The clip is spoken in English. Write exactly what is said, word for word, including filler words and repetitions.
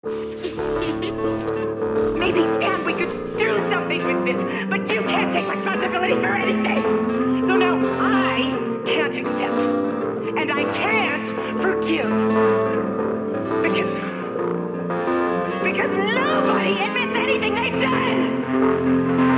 Maisie, and we could do something with this, but you can't take responsibility for anything. So now I can't accept, and I can't forgive. Because... because nobody admits anything they've done!